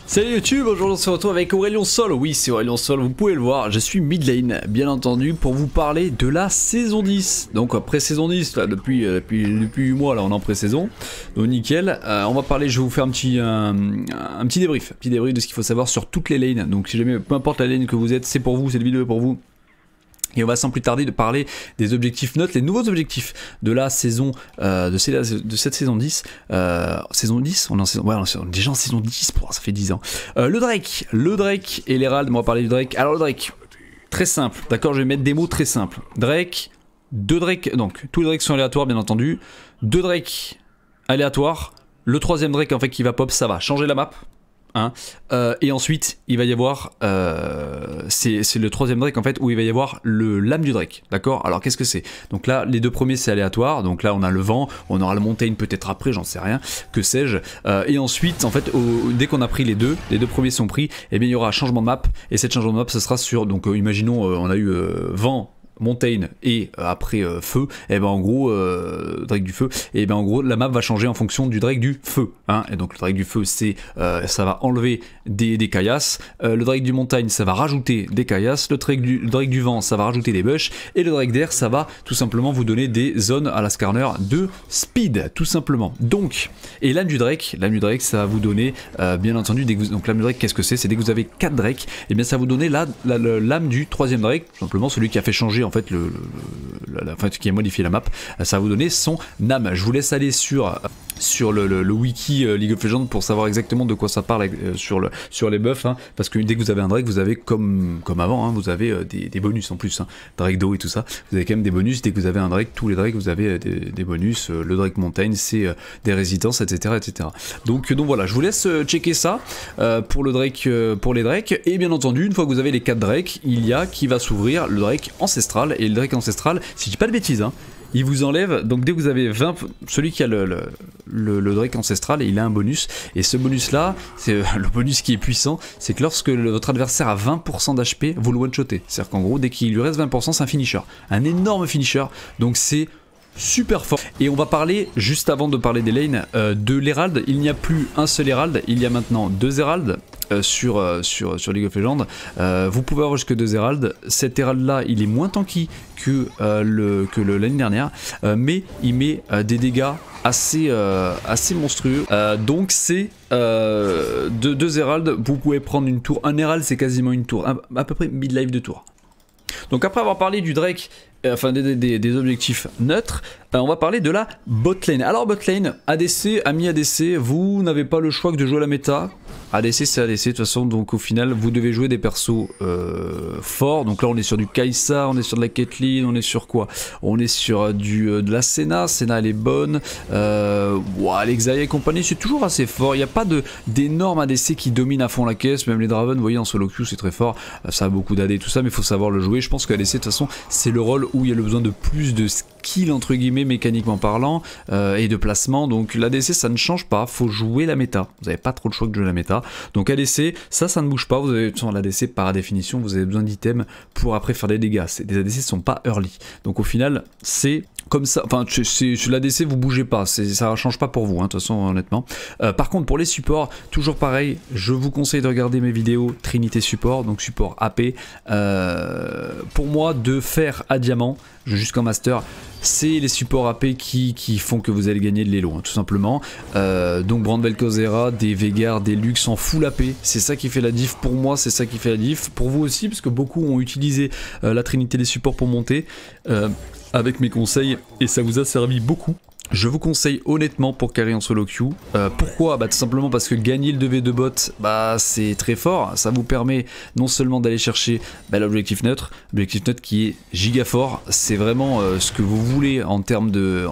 Salut YouTube, aujourd'hui on se retrouve avec Aurélien Sol. Oui, c'est Aurélien Sol, vous pouvez le voir, je suis mid lane, bien entendu, pour vous parler de la saison 10. Donc pré-saison 10, là, depuis 8 mois, là on est en pré-saison, donc nickel. On va parler, je vais vous faire un petit débrief, de ce qu'il faut savoir sur toutes les lanes. Donc si jamais, peu importe la lane que vous êtes, c'est pour vous, cette vidéo est pour vous. Et on va sans plus tarder de parler des objectifs notes, les nouveaux objectifs de la saison, de cette saison 10. Saison 10 on est déjà en saison 10, ça fait 10 ans. Le Drake et l'Herald, on va parler du Drake. Alors le Drake, très simple, d'accord, je vais mettre des mots très simples. Drake, 2 Drake, donc tous les Drakes sont aléatoires bien entendu. 2 Drake aléatoires, le 3ème Drake en fait qui va pop, ça va changer la map. Hein, et ensuite il va y avoir c'est le 3ème Drake en fait où il va y avoir le lame du Drake, d'accord. Alors qu'est-ce que c'est? Donc là les deux premiers c'est aléatoire, donc là on a le vent, on aura le Montaigne peut-être après, j'en sais rien, que sais-je, et ensuite en fait dès qu'on a pris les deux premiers sont pris, et bien il y aura un changement de map, et cette changement de map ce sera sur, donc imaginons on a eu vent, Montaigne et après feu, et ben en gros Drake du feu, et ben en gros la map va changer en fonction du Drake du feu, hein. Et donc le Drake du feu c'est ça va enlever des caillasses, le Drake du montagne ça va rajouter des caillasses, le Drake du vent ça va rajouter des bush, et le Drake d'air ça va tout simplement vous donner des zones à la Skarner de speed tout simplement. Donc et l'âme du Drake ça va vous donner bien entendu donc l'âme du Drake qu'est-ce que c'est dès que vous avez 4 Drake, et bien ça va vous donner l'âme du 3ème Drake, tout simplement celui qui a fait changer en fait qui a modifié la map, ça va vous donner son âme. Je vous laisse aller sur le wiki League of Legends pour savoir exactement de quoi ça parle sur les buffs, hein, parce que dès que vous avez un Drake vous avez comme avant, hein, vous avez des bonus en plus, hein, Drake d'eau et tout ça, vous avez quand même des bonus. Dès que vous avez un Drake, tous les Drakes vous avez des bonus, le Drake montagne c'est des résistances, etc. Donc voilà, je vous laisse checker ça pour le Drake, pour les Drakes, et bien entendu une fois que vous avez les 4 Drakes, il y a qui va s'ouvrir le Drake ancestral, et le Drake ancestral, si je dis pas de bêtises, hein, il vous enlève, donc dès que vous avez 20, celui qui a le Drake ancestral, il a un bonus, et ce bonus là, c'est le bonus qui est puissant, c'est que lorsque votre adversaire a 20% d'HP, vous le one-shotez, c'est-à-dire qu'en gros, dès qu'il lui reste 20%, c'est un finisher, un énorme finisher, donc c'est super fort. Et on va parler, juste avant de parler des lanes, de l'Herald. Il n'y a plus un seul Herald, il y a maintenant 2 Herald sur League of Legends. Vous pouvez avoir jusque 2 Herald. Cet Herald là il est moins tanky que l'année dernière, mais il met des dégâts assez monstrueux, donc c'est 2 Herald, vous pouvez prendre une tour. Un Herald c'est quasiment une tour, à peu près mid-life de tour. Donc après avoir parlé du Drake, enfin des objectifs neutres, on va parler de la botlane. Alors botlane, ADC, ami ADC, vous n'avez pas le choix que de jouer à la méta. ADC c'est ADC de toute façon, donc au final vous devez jouer des persos forts. Donc là on est sur du Kai'Sa, on est sur de la Caitlyn, on est sur quoi? On est sur de la Senna elle est bonne, Alexia et compagnie c'est toujours assez fort, il n'y a pas d'énormes ADC qui dominent à fond la caisse, même les Draven vous voyez en solo queue c'est très fort, ça a beaucoup d'AD tout ça, mais il faut savoir le jouer. Je pense que ADC de toute façon c'est le rôle où il y a le besoin de plus de skill entre guillemets mécaniquement parlant, et de placement, donc l'ADC ça ne change pas, faut jouer la méta, vous n'avez pas trop de choix que de jouer la méta. Donc ADC ça ne bouge pas, vous avez l'ADC par définition vous avez besoin d'items pour après faire des dégâts, des ADC sont pas early, donc au final c'est comme ça, enfin sur l'ADC vous bougez pas, ça change pas pour vous, hein, de toute façon honnêtement. Par contre pour les supports, toujours pareil, je vous conseille de regarder mes vidéos Trinité support, donc support AP, pour moi de fer à diamant jusqu'en master, c'est les supports AP qui font que vous allez gagner de l'élo, hein, tout simplement. Donc Brand Vel'Koz, des Veigar, des Lux en full AP, c'est ça qui fait la diff pour moi, c'est ça qui fait la diff pour vous aussi, parce que beaucoup ont utilisé la Trinité des supports pour monter avec mes conseils, et ça vous a servi beaucoup. Je vous conseille honnêtement pour carry en solo queue. Pourquoi? Tout simplement parce que gagner le 2v2 bot, c'est très fort. Ça vous permet non seulement d'aller chercher l'objectif neutre qui est giga fort. C'est vraiment ce que vous voulez en termes de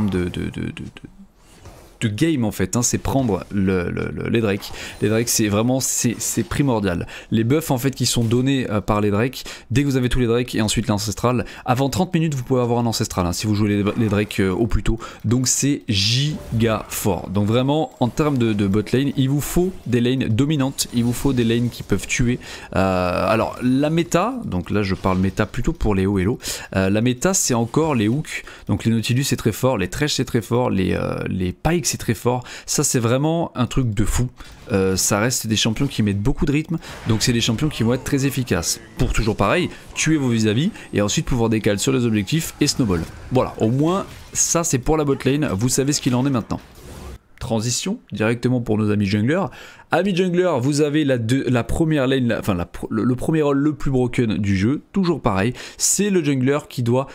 game en fait, hein, c'est prendre les Drakes. Les Drakes c'est vraiment c'est primordial. Les buffs en fait qui sont donnés par les Drakes, dès que vous avez tous les Drakes et ensuite l'ancestral, avant 30 minutes vous pouvez avoir un ancestral, hein, si vous jouez les Drakes au plus tôt, donc c'est giga fort. Donc vraiment en termes de bot lane, il vous faut des lanes dominantes, il vous faut des lanes qui peuvent tuer. Alors la méta, donc là je parle méta plutôt pour les hauts et low, la méta c'est encore les hooks, donc les Nautilus c'est très fort, les Thresh c'est très fort, les Pikes c'est très fort. Ça c'est vraiment un truc de fou. Ça reste des champions qui mettent beaucoup de rythme, donc c'est des champions qui vont être très efficaces. Pour toujours pareil, tuer vos vis-à-vis et ensuite pouvoir décaler sur les objectifs et snowball. Voilà, au moins ça c'est pour la bot lane, vous savez ce qu'il en est maintenant. Transition directement pour nos amis junglers. Amis junglers, vous avez la première lane, le premier rôle le plus broken du jeu, toujours pareil, c'est le jungler qui doit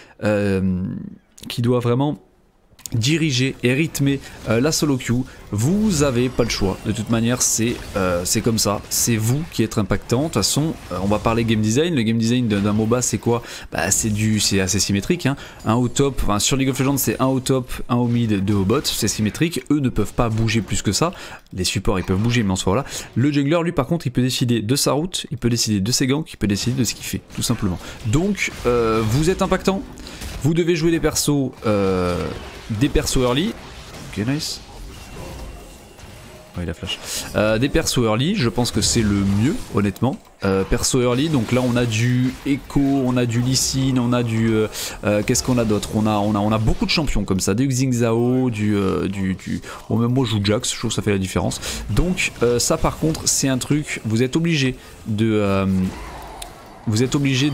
vraiment diriger et rythmer la solo queue. Vous avez pas le choix, de toute manière c'est comme ça, c'est vous qui êtes impactant. De toute façon on va parler game design. Le game design d'un MOBA c'est quoi? Bah c'est assez symétrique, hein. Un au top, enfin, sur League of Legends c'est un au top, un au mid, deux au bot, c'est symétrique. Eux ne peuvent pas bouger plus que ça, les supports ils peuvent bouger mais en soi voilà. Le jungler lui par contre il peut décider de sa route, il peut décider de ses ganks, il peut décider de ce qu'il fait tout simplement. Donc vous êtes impactant, vous devez jouer des persos early. Ok, nice. Oh, il a flash. Des persos early, je pense que c'est le mieux, honnêtement. Perso early, donc là on a du Echo, on a du Lee Sin, on a du. Qu'est-ce qu'on a d'autre? On a beaucoup de champions comme ça, du Xing Zhao, bon, même moi je joue Jax, je trouve que ça fait la différence. Donc, ça par contre, c'est un truc, vous êtes obligé de. Vous êtes obligé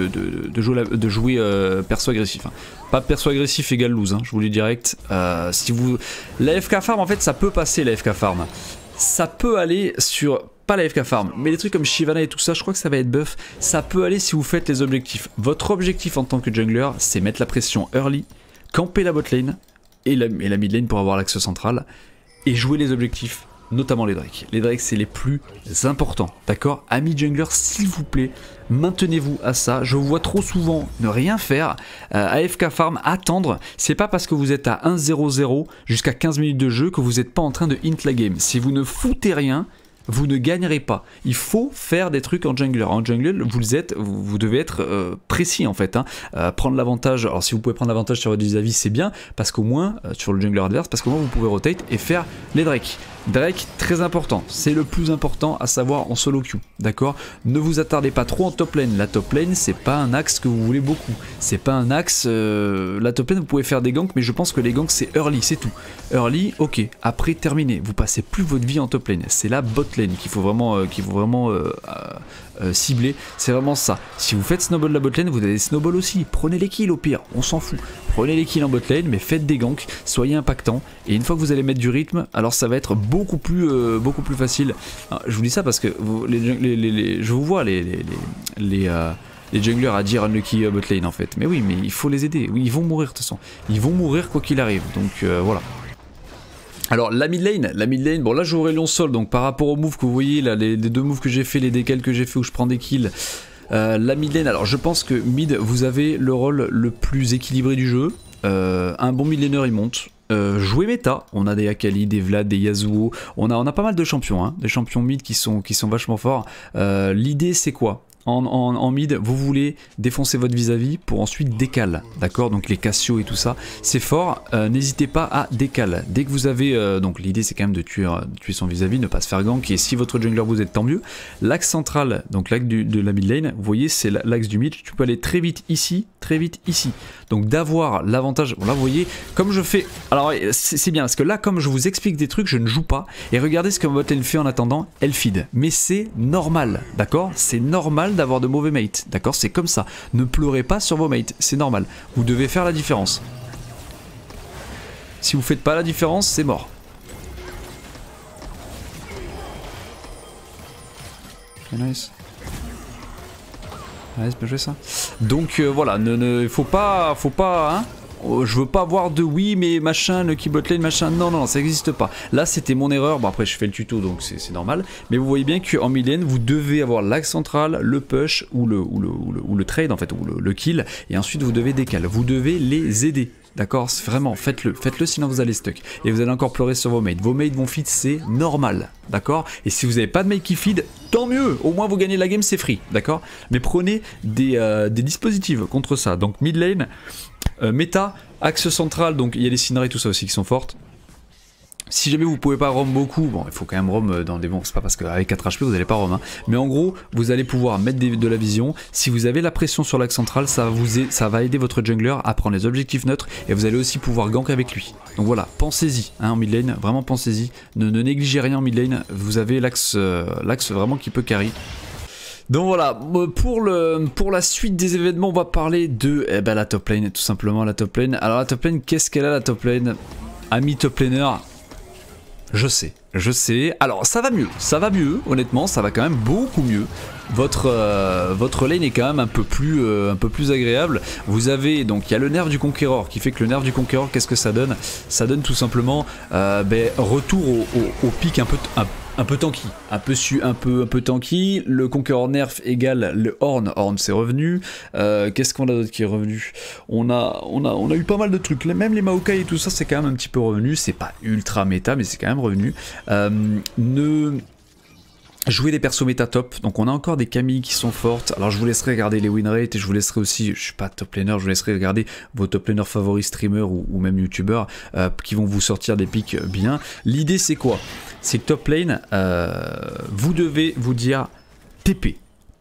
de jouer perso agressif. Hein. Pas perso agressif égale lose, hein, je vous le dis direct. Si vous... La FK farm, en fait, ça peut passer la FK farm. Ça peut aller sur... Pas la FK farm, mais les trucs comme Shyvana et tout ça, je crois que ça va être buff. Ça peut aller si vous faites les objectifs. Votre objectif en tant que jungler, c'est mettre la pression early, camper la bot lane et la mid lane pour avoir l'axe central et jouer les objectifs. Notamment les Drake. Les Drake c'est les plus importants, d'accord? Amis jungler, s'il vous plaît, maintenez-vous à ça. Je vous vois trop souvent ne rien faire, AFK farm, attendre. C'est pas parce que vous êtes à 1-0-0 jusqu'à 15 minutes de jeu que vous n'êtes pas en train de int la game. Si vous ne foutez rien, vous ne gagnerez pas. Il faut faire des trucs en jungler. En jungler, vous devez être précis en fait. Hein. Prendre l'avantage. Alors si vous pouvez prendre l'avantage sur votre vis-à-vis, c'est bien parce qu'au moins sur le jungler adverse, parce qu'au moins vous pouvez rotate et faire les Drake. Drake, très important, c'est le plus important à savoir en solo queue, d'accord? Ne vous attardez pas trop en top lane. La top lane, c'est pas un axe que vous voulez beaucoup. C'est pas un axe. La top lane, vous pouvez faire des ganks, mais je pense que les ganks c'est early, c'est tout. Early, ok. Après, terminé. Vous passez plus votre vie en top lane. C'est la bot lane qu'il faut vraiment, cibler. C'est vraiment ça. Si vous faites snowball la bot lane, vous avez des snowball aussi. Prenez les kills au pire, on s'en fout. Prenez les kills en bot lane, mais faites des ganks, soyez impactants. Et une fois que vous allez mettre du rythme, alors ça va être beaucoup plus facile. Alors, je vous dis ça parce que je vous vois les junglers à dire unlucky bot lane en fait. Mais oui, mais il faut les aider. Oui, ils vont mourir de toute façon. Ils vont mourir quoi qu'il arrive. Donc voilà. Alors la mid lane, bon là je joue Aurelion Sol, donc par rapport aux moves que vous voyez là, les deux moves que j'ai fait, les décals que j'ai fait où je prends des kills, la mid lane, alors je pense que mid vous avez le rôle le plus équilibré du jeu, un bon mid laner il monte. Jouer méta, on a des Akali, des Vlad, des Yasuo, on a pas mal de champions, hein, des champions mid qui sont vachement forts. L'idée c'est quoi? En mid, vous voulez défoncer votre vis-à-vis pour ensuite décal, d'accord? Donc les Cassio et tout ça, c'est fort. N'hésitez pas à décal. Dès que vous avez, donc l'idée c'est quand même de tuer son vis-à-vis, ne pas se faire gank. Et si votre jungler vous êtes, tant mieux. L'axe central, donc l'axe de la mid lane, vous voyez, c'est l'axe du mid. Tu peux aller très vite ici, très vite ici. Donc d'avoir l'avantage. Bon, là vous voyez, comme je fais. Alors c'est bien parce que là, comme je vous explique des trucs, je ne joue pas. Et regardez ce que votre lane fait en attendant, elle feed. Mais c'est normal, d'accord? C'est normal d'avoir de mauvais mates, d'accord? C'est comme ça. Ne pleurez pas sur vos mates, c'est normal. Vous devez faire la différence. Si vous faites pas la différence, c'est mort. Okay, nice. Nice, bien joué ça. Donc voilà, il faut pas, hein? Je veux pas voir de oui mais machin, le key botlane machin, non, ça n'existe pas. Là c'était mon erreur, bon après je fais le tuto donc c'est normal. Mais vous voyez bien qu'en mid lane vous devez avoir l'axe central, le push ou le trade en fait, ou le kill. Et ensuite vous devez décaler, vous devez les aider. D'accord, vraiment, faites-le sinon vous allez stuck. Et vous allez encore pleurer sur vos mates. Vos mates vont feed, c'est normal, d'accord? Et si vous n'avez pas de mate qui feed, tant mieux, au moins vous gagnez la game, c'est free, d'accord? Mais prenez des dispositifs contre ça. Donc mid lane, méta, axe central, donc il y a les Syndra et tout ça aussi qui sont fortes. Si jamais vous pouvez pas roam beaucoup, bon il faut quand même roam dans des bons, c'est pas parce qu'avec 4 HP vous allez pas roam, hein. Mais en gros vous allez pouvoir mettre de la vision. Si vous avez la pression sur l'axe central, ça va aider votre jungler à prendre les objectifs neutres et vous allez aussi pouvoir gank avec lui. Donc voilà, pensez-y hein, en mid lane, vraiment pensez-y, ne négligez rien en mid lane, vous avez l'axe vraiment qui peut carry. Donc voilà, pour la suite des événements, on va parler de la top lane, tout simplement la top lane. Alors la top lane, qu'est-ce qu'elle a la top lane? Ami top laner, je sais. Alors ça va mieux, honnêtement, ça va quand même beaucoup mieux. Votre lane est quand même un peu plus agréable. Vous avez donc il y a le nerf du conquéreur qui fait que le nerf du conquéreur, qu'est-ce que ça donne? Ça donne tout simplement retour au pic un peu tanky, un peu tanky. Le conquéreur nerf égale le horn c'est revenu. Qu'est-ce qu'on a d'autre qui est revenu? On a eu pas mal de trucs, même les Maokai et tout ça c'est quand même un petit peu revenu, c'est pas ultra méta mais c'est quand même revenu. Jouer des persos méta top, donc on a encore des Camille qui sont fortes. Alors je vous laisserai regarder les win rates et je vous laisserai aussi, je suis pas top laner, je vous laisserai regarder vos top laners favoris streamers ou même youtubeurs qui vont vous sortir des pics bien. L'idée c'est quoi? C'est que top lane, vous devez vous dire TP.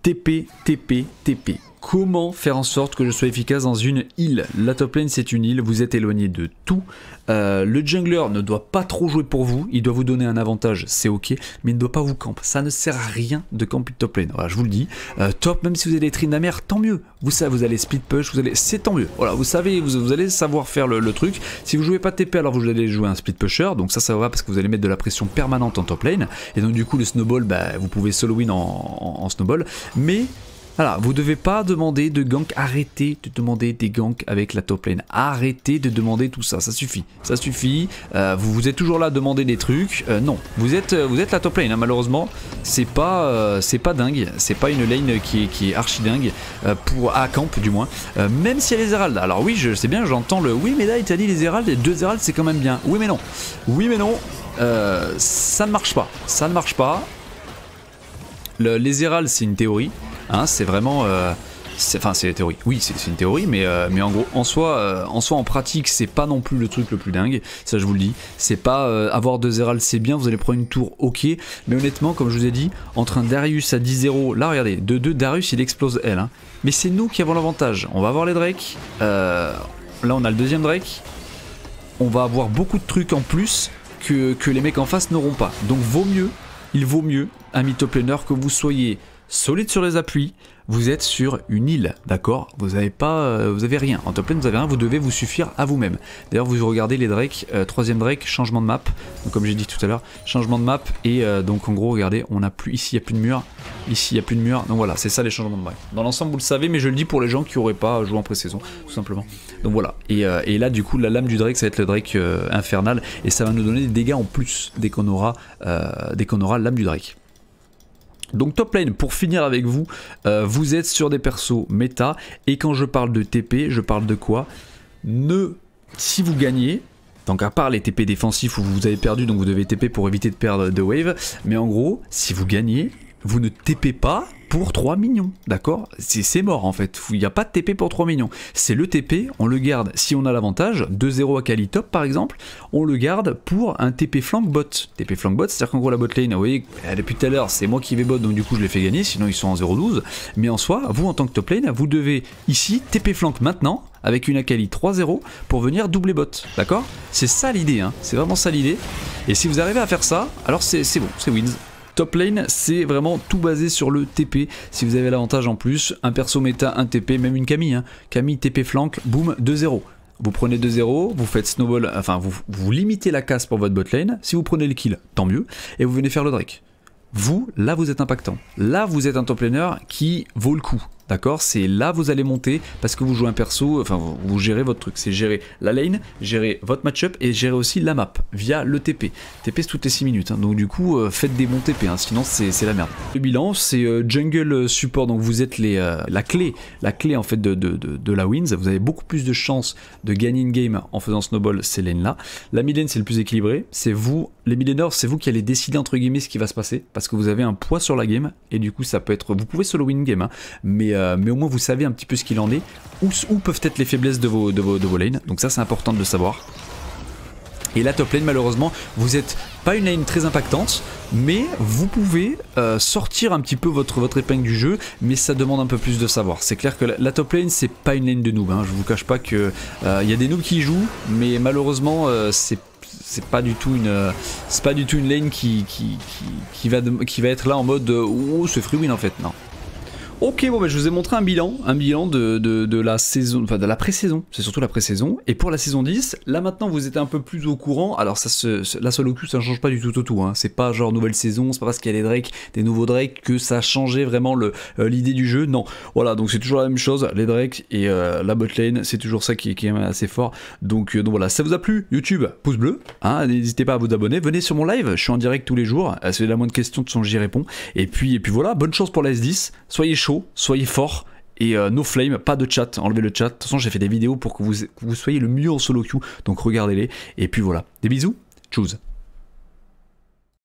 Comment faire en sorte que je sois efficace dans une île? La top lane c'est une île, vous êtes éloigné de tout. Le jungler ne doit pas trop jouer pour vous, il doit vous donner un avantage, c'est ok, mais il ne doit pas vous camp. Ça ne sert à rien de camper top lane, voilà, je vous le dis. Top, même si vous avez des trines d'amère, tant mieux. Vous savez, vous allez split push, c'est tant mieux. Voilà, vous savez, vous allez savoir faire le truc. Si vous jouez pas TP, alors vous allez jouer un split pusher, donc ça va parce que vous allez mettre de la pression permanente en top lane. Et donc du coup le snowball, vous pouvez solo win en snowball, mais voilà, vous devez pas demander de gank, arrêtez de demander des ganks avec la top lane, arrêtez de demander tout ça, ça suffit, vous êtes toujours là à demander des trucs, non, vous êtes la top lane, hein, malheureusement, c'est pas dingue, c'est pas une lane qui est archi dingue, à camp du moins, même si elle a les Herald, alors oui, je sais bien, j'entends le, oui mais là il t'a dit les Herald, les 2 Herald c'est quand même bien, oui mais non, ça ne marche pas, les Herald c'est une théorie. Hein, c'est vraiment, enfin c'est la théorie. Oui, c'est une théorie, mais en gros, en soi, en pratique, c'est pas non plus le truc le plus dingue. Ça, je vous le dis. C'est pas avoir 2 Herald, c'est bien. Vous allez prendre une tour, ok. Mais honnêtement, comme je vous ai dit, entre un Darius à 10-0, là, regardez, de 2 Darius, il explose elle. Hein. Mais c'est nous qui avons l'avantage. On va avoir les Drake. Là, on a le deuxième Drake. On va avoir beaucoup de trucs en plus que les mecs en face n'auront pas. Donc, il vaut mieux, ami top laner, que vous soyez solide sur les appuis, vous êtes sur une île, d'accord? Vous avez rien. En top lane, vous avez rien, vous devez vous suffire à vous-même. D'ailleurs, vous regardez les Drake, troisième Drake, changement de map. Donc, comme j'ai dit tout à l'heure, changement de map. Et donc, en gros, regardez, on a plus, ici, il n'y a plus de mur. Ici, il n'y a plus de mur. Donc voilà, c'est ça les changements de map. Dans l'ensemble, vous le savez, mais je le dis pour les gens qui n'auraient pas joué en pré-saison, tout simplement. Donc voilà. Et là, du coup, la lame du Drake, ça va être le Drake infernal. Et ça va nous donner des dégâts en plus dès qu'on aura lame du Drake. Donc top lane, pour finir avec vous, vous êtes sur des persos méta, et quand je parle de TP, je parle de quoi? Si vous gagnez, donc à part les TP défensifs où vous avez perdu, donc vous devez TP pour éviter de perdre de wave, mais en gros, si vous gagnez, vous ne TP pas pour 3 minions, d'accord? C'est mort en fait, il n'y a pas de TP pour 3 minions. C'est le TP, on le garde si on a l'avantage, 2-0 à Kali top par exemple, on le garde pour un TP flank bot. TP flank bot, c'est-à-dire qu'en gros la bot lane, vous voyez, depuis tout à l'heure c'est moi qui vais bot, donc du coup je les fais gagner, sinon ils sont en 0-12. Mais en soi, vous en tant que top lane, vous devez ici TP flank maintenant, avec une Akali 3-0 pour venir doubler bot, d'accord? C'est ça l'idée, hein, c'est vraiment ça l'idée. Et si vous arrivez à faire ça, alors c'est bon, c'est wins. Top lane, c'est vraiment tout basé sur le TP. Si vous avez l'avantage en plus, un perso méta, un TP, même une Camille. Hein. Camille, TP flank, boum, 2-0. Vous prenez 2-0, vous faites snowball, enfin vous limitez la casse pour votre bot lane. Si vous prenez le kill, tant mieux. Et vous venez faire le Drake. Vous, là vous êtes impactant. Là vous êtes un top laner qui vaut le coup. D'accord, c'est là vous allez monter parce que vous jouez un perso, enfin vous gérez votre truc, c'est gérer la lane, gérer votre match-up et gérer aussi la map via le TP. TP c'est toutes les 6 minutes, hein, donc du coup faites des bons TP, hein, sinon c'est la merde. Le bilan c'est jungle support, donc vous êtes la clé en fait de la wins, vous avez beaucoup plus de chances de gagner une game en faisant snowball ces lanes là. La mid lane c'est le plus équilibré, c'est vous, les mid laners c'est vous qui allez décider entre guillemets ce qui va se passer parce que vous avez un poids sur la game et du coup ça peut être, vous pouvez solo win game, hein, mais au moins vous savez un petit peu ce qu'il en est, où peuvent être les faiblesses de vos lanes, donc ça c'est important de le savoir. Et la top lane, malheureusement, vous êtes pas une lane très impactante, mais vous pouvez sortir un petit peu votre épingle du jeu, mais ça demande un peu plus de savoir. C'est clair que la top lane, c'est pas une lane de noob, hein. Je vous cache pas que y a des noobs qui y jouent, mais malheureusement, c'est pas du tout une lane qui va être là en mode oh, c'est free win en fait, non. Ok, bon, bah, je vous ai montré un bilan de la saison, enfin de la pré-saison, c'est surtout la pré-saison. Et pour la saison 10, là maintenant vous êtes un peu plus au courant. Alors la solo queue, ça ne change pas du tout au tout, hein. C'est pas genre nouvelle saison, c'est pas parce qu'il y a des nouveaux Drakes que ça a changé vraiment l'idée du jeu. Non, voilà, donc c'est toujours la même chose, les Drakes et la botlane, c'est toujours ça qui est assez fort. Donc voilà, si ça vous a plu, YouTube, pouce bleu, hein, n'hésitez pas à vous abonner, venez sur mon live, je suis en direct tous les jours, si vous avez la moindre question, de toute façon j'y réponds. Et puis voilà, bonne chance pour la S10, soyez chaud, soyez fort et no flame, pas de chat, enlevez le chat. De toute façon j'ai fait des vidéos pour que vous soyez le mieux en solo queue, donc regardez-les. Et puis voilà, des bisous, tchuss.